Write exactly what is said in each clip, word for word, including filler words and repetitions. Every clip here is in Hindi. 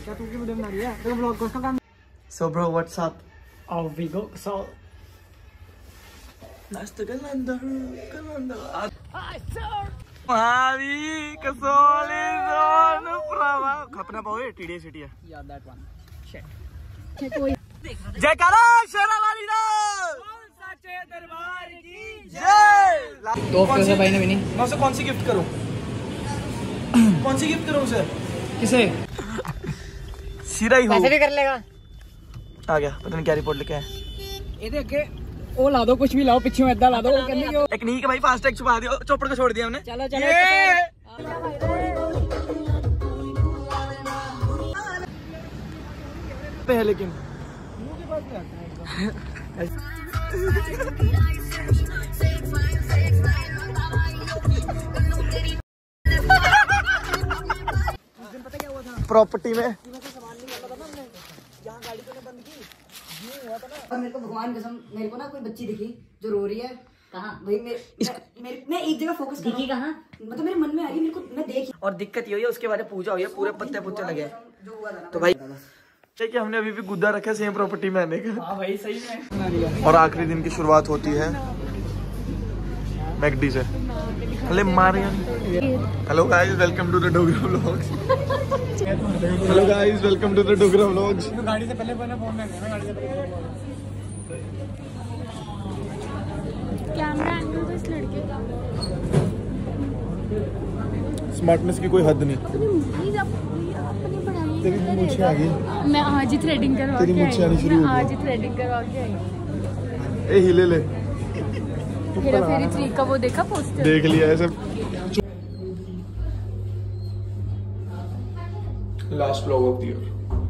क्या तू की वीडियो बना रही है? तेरा ब्लॉग को काम। So bro, what's up? Oh, we go. So. Nice to get under, get under. Hi sir. Mavi, kasoli zone, prava. Khapna paoge, T D S city है. Yeah, that one. Shit. जयकारा शेरावाली ना। सच्चे दरबार की जय। तो फिर से भाई ने भी नहीं। मैं उसे कौन सी गिफ्ट करूं? कौन सी गिफ्ट करूं उसे? किसे? सीरा ही हो। पैसे भी कर लेगा। आ गया, पता नहीं क्या रिपोर्ट लेके आया। ये देख ओ ला दो, कुछ भी लाओ, पीछे मैदा ला दो। वो कहने की टेक्निक है भाई, फास्ट टैग छुपा दिया, चौपड़ को छोड़ दिया हमने। चलो चलो पे है लेकिन प्रॉपर्टी में और मेरे को भगवान कसम, मेरे को ना कोई बच्ची दिखी जो रो रही है। कहाँ भाई? मेरे मेरे मैं एक जगह फोकस दिखी। कहाँ मतलब मेरे मन में आ रही, मेरे को मैं देख। और दिक्कत ये हुई है, उसके बारे में पूजा हुई है, पूरे पत्ते पुत्ते लगे। तो भाई चाहिए, हमने अभी भी गुद्दा रखा है सेम प्रॉपर्टी में आने का। हाँ भाई सही में। और आखिरी दिन की शुरुआत होती है मैकडी से। Hello Marian. Hello guys, welcome to the Dogra vlogs. Hello guys, welcome to the Dogra vlogs. गाड़ी से पहले पहले फोन में ना, गाड़ी से पहले कैमरा एंगल तो इस लड़के का। स्मार्टनेस की कोई हद नहीं। प्लीज आप अपनी पढ़ाई तेरी मूंछें आ गई। मैं आज ही थ्रेडिंग करवा के आई। तेरी मूंछें आनी शुरू हो गई। मैं आज ही थ्रेडिंग करवा के आई। ए हिले ले। हेरा फेरी थ्री का वो देखा पोस्टर? देख लिया है सब। Last vlog of the year.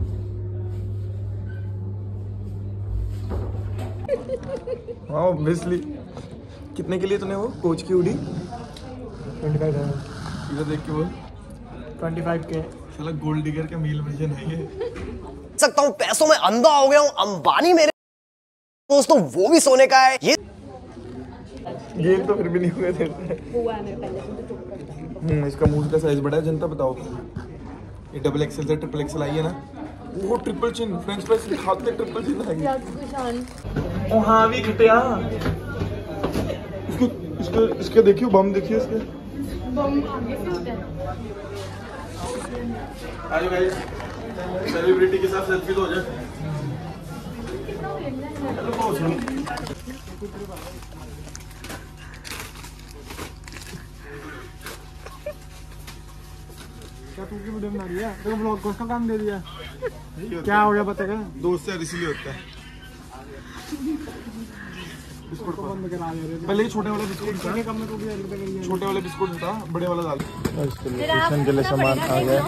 हाँ ऑब्वियसली। कितने के लिए तूने वो कोच की उड़ी? ट्वेंटी फाइव इधर देख के बोल। ट्वेंटी फाइव के। साला गोल्ड डिगर का मील वर्जन है ये। सकता हूँ पैसों में अंधा हो गया हूँ। अंबानी मेरे दोस्तों वो भी सोने का है। ये गेम तो फिर भी नहीं हुए थे। हुआ है मेरे पहले से तो। हम्म इसका मुंह का साइज बड़ा है। जनता बताओ, ये डबल एक्सएल से ट्रिपल एक्सएल आई है ना, वो ट्रिपल चिन फ्रेंच फ्राइज खाते ट्रिपल चिन आई है। ओ हाँ भी घटिया। इसको इसको इसके देखियो, बम देखियो इसके। बम आगे से होता है। आजो गाइस, सेलिब्रिटी के साथ सेल्फी तो हो जाए। चलो पहुंच लो। क्या तू की वीडियो बना रही है? तेरा ब्लॉग को उसका काम दे दिया। क्या हो गया बताएगा? दोस्त यार इसीलिए होता है। बिस्कुट बंद करा दे रहे। पहले ही छोटे वाला बिस्कुट था, कम में तो भी हेल्प करेंगे। छोटे वाले बिस्कुट था, बड़े वाला डाल। किचन के लिए सामान आ गया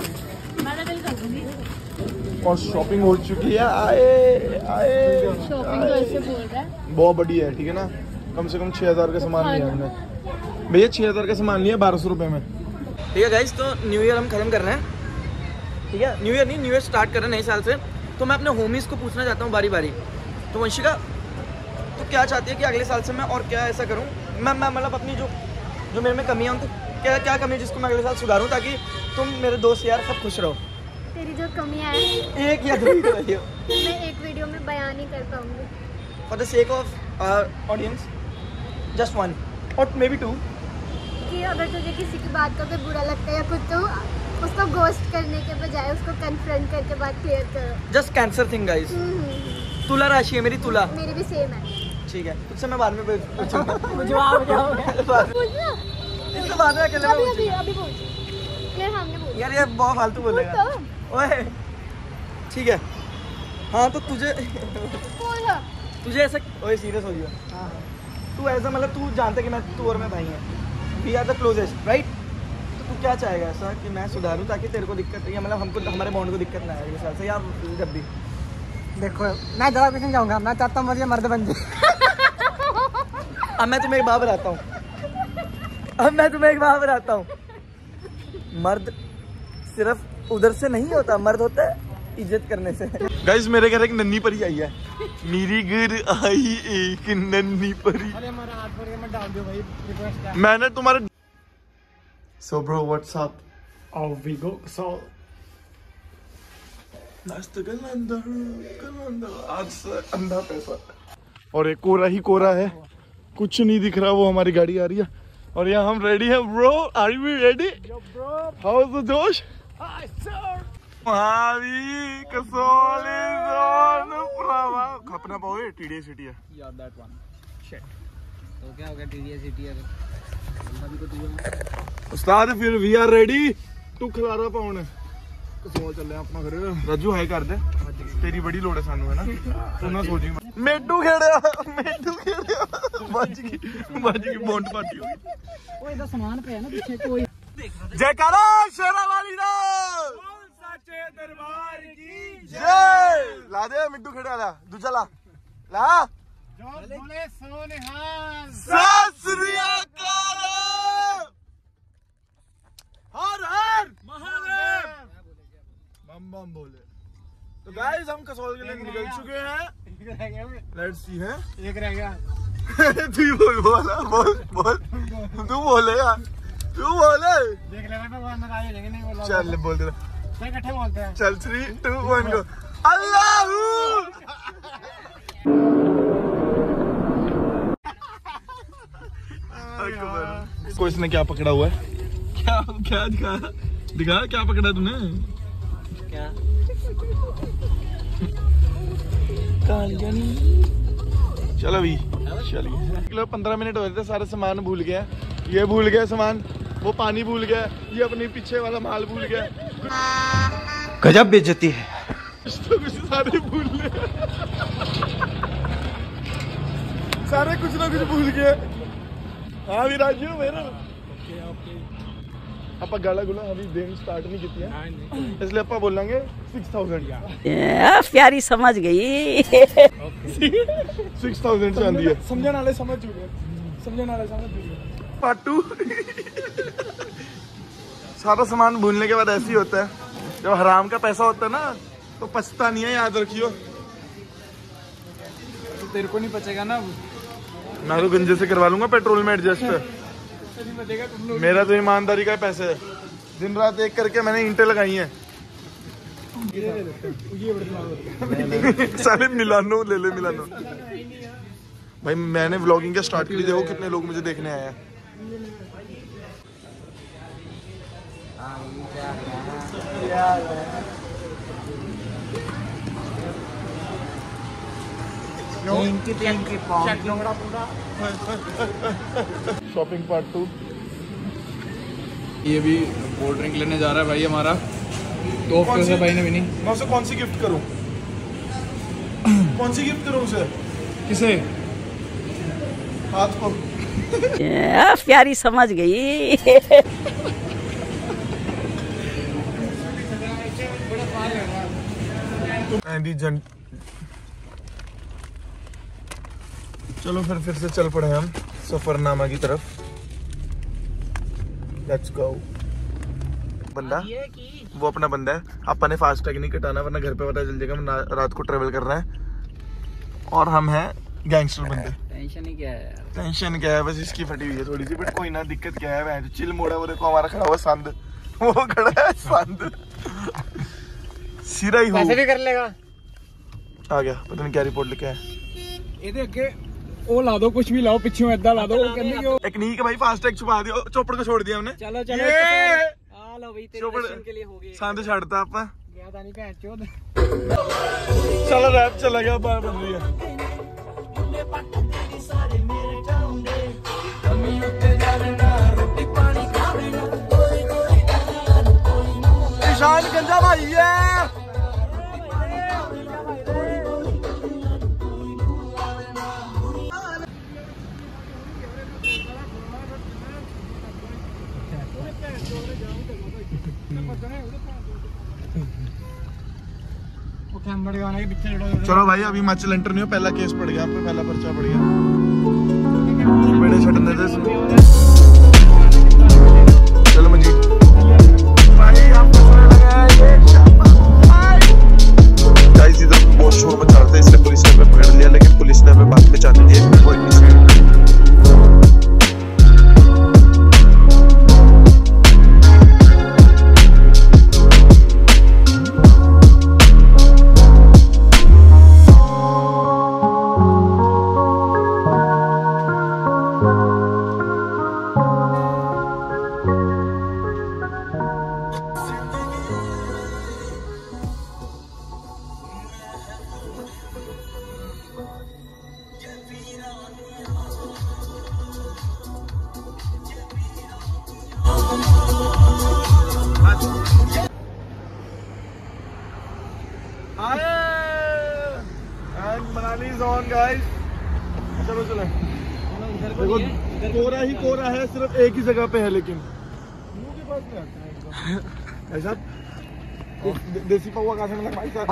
और शॉपिंग हो चुकी है। आए आए शॉपिंग तो ऐसे बोल रहा है। बहुत बढ़िया है, ठीक है ना। कम से कम छह हजार का सामान लिया हमने भैया। छह हजार का सामान लिया बारह सौ रुपए में। ठीक है गाइस, तो न्यू ईयर हम खत्म कर रहे हैं। ठीक है, न्यू ईयर नहीं, न्यू ईयर स्टार्ट कर रहे हैं नए साल से। तो मैं अपने होमीज को पूछना चाहता हूँ बारी बारी। तो वंशिका, तो क्या चाहती है कि अगले साल से मैं और क्या ऐसा करूँ? मैं मैं मतलब अपनी जो जो मेरे में कमियाँ उनको क्या क्या कमी है जिसको मैं अगले साल सुधारूँ, ताकि तुम मेरे दोस्त यार सब खुश रहो। तेरी जो कमियां हैं एक या दो ही बताइए। मैं एक वीडियो में बयान नहीं कर पाऊंगी। For the sake of audience, just one और मे बी टू। कि अगर तुझे किसी की बात का कोई बुरा लगता है या कुछ, तो उसको गोस्ट करने के बजाय उसको कन्फ्रंट करके बात क्लियर करो। Just cancer thing guys. तुला राशि है मेरी, तुला। मेरी भी सेम है। ठीक है, तुझसे मैं बाद में पूछूंगा। जवाब क्या हो गया? पूछना इसके बाद में अकेले अभी में अभी अभी पूछ। मेरे सामने पूछ यार ये बहुत फालतू बोलेगा। ओए ठीक है। हाँ तो तुझे पूछ। तुझे ऐसा, ओए सीरियस हो गया। तू ऐसा मतलब तू जानता कि मैं तू और मैं भाई हैं, we are the closest right. तो तू क्या चाहेगा ऐसा कि मैं सुधारूं ताकि तेरे को दिक्कत या मतलब हमको हमारे बॉन्ड को दिक्कत ना आए अगले साल से या जब भी? देखो मैं जवाब कुछ नहीं जाऊंगा। मैं चाहता हूँ मुझे मर्द बन जाए। अब मैं तुम्हें एक बात बताता हूँ अब मैं तुम्हें एक बात बताता हूँ मर्द सिर्फ उधर से नहीं होता, मर्द होता है इज्जत करने से। गाइस मेरे घर एक नन्ही परी आई है। मेरी घर आई एक नन्ही परी। अरे हमारा हाथ पकड़ के मत डाल दो भाई, रिक्वेस्ट है। मैंने तुम्हारे so bro what's up? Oh, we go. So आज से अंधा पैसा। और एक कोरा ही कोरा है, कुछ नहीं दिख रहा, वो हमारी गाड़ी आ रही है और यहाँ हम रेडी हैं। Bro are you ready? How is the जोश? महावी कसौली जोन प्रभा खपना पाओगे टीडीएस सिटी है यार दैट वन शिट। तो क्या हो गया टीडीएस सिटी है अभी तो तू उस्ताद फिर वी आर रेडी टू खलारा पाउन कसौल चल रहे अपना घर। राजू हाई कर दे, तेरी बड़ी लोड़ है सानू है ना, तू ना सोची। मेडू खेड़िया मेडू खेड़िया बच गई बच गई बॉन्ड पार्टी हो गई। ओए इधर सामान पे है ना पीछे कोई। जयकारा शेरावाली दा सच्चे दरबार की जय। ला दे मिट्टू खेड़िया ला दूजा ला ला बोले सोनिहाल सत श्री अकाल हर हर महादेव बम बम बोले। तो गाइस हम कसौल के लिए निकल चुके हैं। लेट्स सी है एक रह गया। तू ही बोल बोल बोल बोल तू बोलेगा तू बोले देख लेना मैं वहां आ जाएंगे नहीं बोल। चल बोल दे चल इकट्ठे बोलते हैं। चल three two one go. Allah को इसने क्या पकड़ा हुआ है? क्या क्या दिखा दिखा क्या पकड़ा तूने? क्या चलो भी चलिए। किलो पंद्रह मिनट हो रहे थे, सारे सामान भूल गया। ये भूल गया सामान, वो पानी भूल गया, ये अपने पीछे वाला माल भूल गया। गजब बेइज्जती है। तो कुछ सारे भूल गए सारे कुछ ना कुछ भूल गए। हाँ भी राजू मेरा आप गाला गुला अभी देन स्टार्ट नहीं की है, इसलिए आप बोलेंगे सिक्स थाउजेंड। प्यारी समझ गई। सिक्स थाउजेंड से आंदी है। समझने वाले समझ चुके, समझने वाले समझ चुके। Part two. सारा सामान भूलने के बाद ऐसे ही होता है, जब हराम का पैसा होता है ना तो पछता नहीं है, याद रखियो। तो तेरे को नहीं बचेगा ना, मैं तो गंजे से करवा लूंगा पेट्रोल में एडजस्ट। मेरा तो ईमानदारी का पैसे है, दिन रात एक करके मैंने ईंटें लगाई हैं। सारे मिलानो ले ले मिलानो। भाई मैंने व्लॉगिंग का स्टार्ट करी, देखो कितने लोग मुझे देखने आए हैं। Shopping part two. ये भी कोल्ड ड्रिंक लेने जा रहा है भाई हमारा, तो कैसे भाई ने भी नहीं। मैं उसे कौन सी गिफ्ट करूं? कौन सी गिफ्ट करूं उसे? किसे? हाथ को। प्यारी समझ गई। जन चलो फिर फिर से चल पड़े हम सफरनामा की तरफ। Let's go. बंदा वो अपना बंदा है, अपन ने फास्ट टैग नहीं कटाना वरना घर पे पता चल जाएगा हम रात को ट्रेवल कर रहे हैं। और हम हैं गैंगस्टर बंदे। टेंशन ही क्या है? टेंशन क्या है, बस इसकी फटी हुई है थोड़ी सी, बट कोई ना, दिक्कत क्या है। वह चिल मोड़ा वो देखो हमारा खड़ा हुआ संद, वो खड़ा है संद। सिरा ही हो भी कर लेगा। आ गया, पता नहीं क्या रिपोर्ट लिखा है। ਇਹਦੇ ਅੱਗੇ ਉਹ ਲਾ ਦੋ, कुछ भी लाओ, पीछे ऐदा ला दो। एक नीक भाई फास्ट टैग छुपा दिया, चोपड़ को छोड़ दिया हमने। चलो चलो आ लो भाई, तेरे दर्शन के लिए हो गए। सांद छाड़ता आपा गया था नहीं भैन चोद। चलो रैप चला गया, बार बन रही है। ईशान गंजा भाई है। चलो भाई अभी हिमाचल एंटर नहीं हो, पहला केस पड़ गया, पहला पर्चा पड़ गया। बड़े छटने थे चलो मंजीत भाई आपको गाइस इधर बहुत शोर मचा रहे थे, इसलिए पुलिस ने हमें पकड़ लिया, लेकिन पुलिस ने हमें बाद में जाने दिया। कोई नहीं। Is on guys. चलो चले। देखो कोरा ही कोरा है, सिर्फ एक ही जगह पे है, लेकिन भाई साहब दे, देसी पौवा कहाँ से मिला भाई साहब?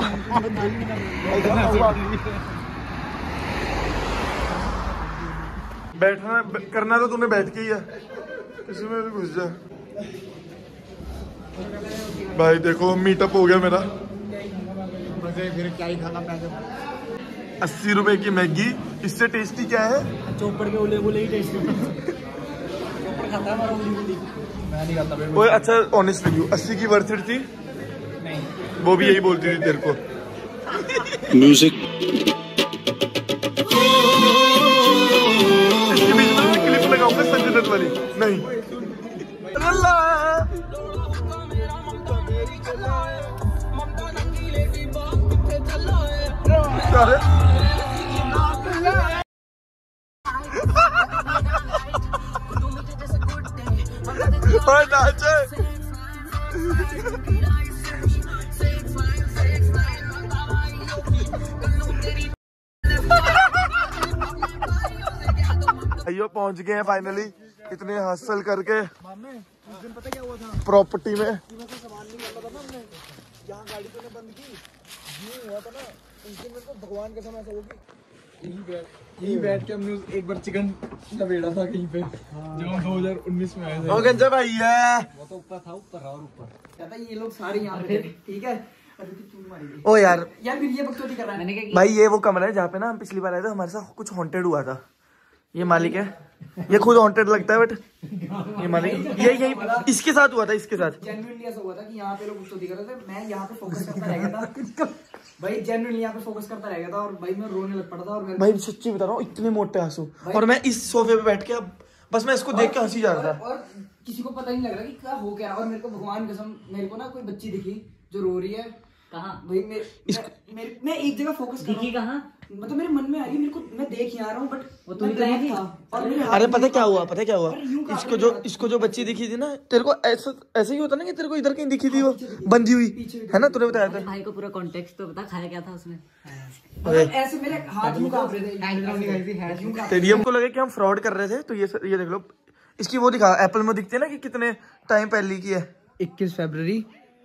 बैठना करना तो तूने बैठ के ही है, इसमें भी घुस जा। भाई देखो मीटअप हो गया मेरा। फिर क्या ही खाना पैसे अस्सी रुपए की मैगी, इससे टेस्टी क्या है? चौपड़ के उले उले ही टेस्टी। चौपड़ खाता है हमारा उली उली। मैं नहीं खाता भाई। ओए अच्छा ऑनेस्ट रिव्यू, अस्सी की वर्थ इट थी? नहीं। वो भी यही बोलती थी तेरे को। म्यूजिक इसके बीच में मैं क्लिप लगाऊंगा संजय दत्त वाली। नहीं अरे नाचे अयो पहुंच गए हैं फाइनली, इतने हासिल करके। उस दिन पता क्या हुआ था प्रॉपर्टी में? सामान नहीं आता था ना हमने, यहाँ गाड़ी तो बंद की, यूं हुआ था ना उस दिन। मेरे को भगवान का समय ऐसा होगी, यहीं बैठ यहीं बैठ के हमने एक बार चिकन लपेड़ा था कहीं पे, जब हम दो हज़ार उन्नीस में आए थे। ओके जब भाई है वो तो ऊपर था, ऊपर और ऊपर कहता ये लोग सारे यहाँ पे थे, ठीक है। ओ यार यार फिर ये बकचोदी कर रहा है। भाई ये वो कमरा है जहाँ पे ना हम पिछली बार आए थे, हमारे साथ कुछ हॉन्टेड हुआ था। ये मालिक है, ये खुद हॉन्टेड लगता है, बट ये मालिक ये यही इसके साथ हुआ था, इसके साथ जेन्युइनली ऐसा हुआ था कि यहाँ पे लोग बकचोदी कर रहे थे, मैं यहाँ पे फोकस करता रह गया था भाई। जेन्युइनली यहाँ पे फोकस करता रह गया था और भाई मैं रोने लग पड़ा था। और मेरे भाई सच्ची बता रहा हूँ, इतने मोटे आंसू। और मैं इस सोफे पे बैठ के अब बस मैं इसको देख के हंसी जा रहा था। और किसी को पता ही नहीं लग रहा कि क्या हो क्या रहा। और मेरे को भगवान कसम, मेरे को ना कोई बच्ची दिखी जो रो रही है। कहाँ भाई? मैं मैं, मैं एक जगह फोकस कर रहा हूँ, मतलब मेरे मन में आ रही, मेरे को मैं देख ही आ रहा हूँ, बट वो तो नहीं था। और अरे पता क्या हुआ, पता क्या हुआ, इसको जो इसको जो बच्ची दिखी थी ना, तेरे को ऐसा ऐसे ही होता ना कि तेरे को इधर कहीं दिखी थी, वो बंधी हुई है ना, तूने बताया था। भाई को पूरा कॉन्टेक्स्ट तो बता, खाया क्या था उसने। ऐसे मेरे हाथ यूं कांप रहे थे। तेरी हमको लगे कि हम फ्रॉड कर रहे थे, तो ये ये देख लो, इसकी वो दिखा एप्पल में दिखते ना कि कितने टाइम पहले की है। इक्कीस फरवरी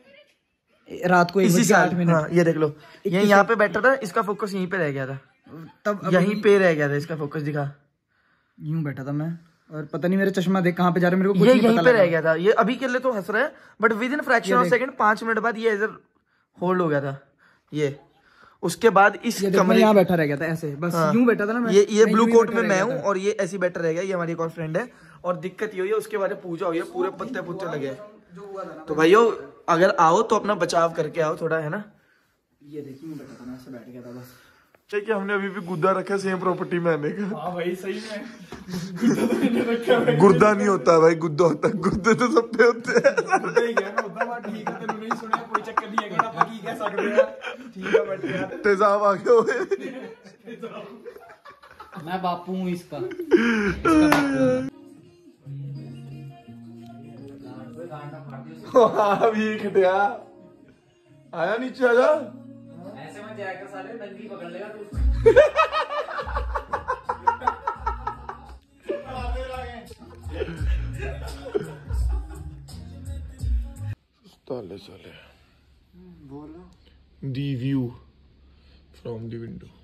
रात को इसी साल। हाँ, ये देख लो, ये यहाँ पे बैठा था, इसका फोकस यहीं पे रह गया था, तब यहीं पे रह गया था इसका फोकस, दिखा यूं बैठा था मैं। और पता नहीं मेरे चश्मा देख कहाँ पे जा रहे, मेरे को कुछ ये नहीं यहीं पता पे लगा। रह गया था। ये अभी के लिए तो हंस रहा है, but within fraction of second, पांच मिनट बाद ये इधर होल्ड हो गया था। ये उसके बाद इस कमरे यहाँ बैठा रह गया था ऐसे, बस यूं बैठा था ना मैं। ये ये ब्लू कोट में मैं हूँ और ये ऐसे बैठा रह गया। ये हमारी एक और फ्रेंड है, और दिक्कत ये हुई है, उसके बारे में पूजा हुई है, पूरे पत्ते पुत्ते लगे। तो भाइयों अगर आओ तो अपना बचाव करके आओ थोड़ा, है ना। ये देखिए मैं बैठा था ना, ऐसे बैठ गया था बस। क्या हमने अभी भी गुद्दा रखा है सेम प्रॉपर्टी में आने का? हाँ भाई सही में गुद्दा तो नहीं रखा है। गुर्दा नहीं होता भाई, गुद्दा होता है। गुद्दे तो सब पे होते हैं। ठीक है, तेरे नहीं सुना, कोई चक्कर नहीं है, आप की कह सकते हैं। ठीक है बढ़िया, तेजाब आ गया हुए। मैं बापू हूँ इसका। अभी खटिया आया, नीचे आजा। ऐसे में जाकर साले नंगी पकड़ लेगा तू। साले साले बोलो the view from the window.